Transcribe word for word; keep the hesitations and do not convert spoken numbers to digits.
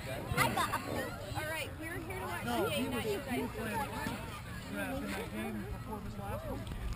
I got a plate. All right, we're here to watch No, the he game, was, not you he was guys. playing draft in that game before this last one.